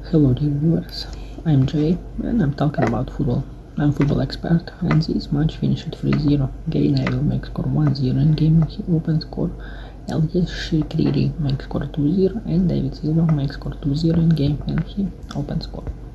Hello dear viewers, I'm Jay and I'm talking about football. I'm football expert and this match finished 3-0. Cagliari will make score 1-0 in game and he open score. Cagliari make score 2-0 and David Silva make score 2-0 in game and he open score.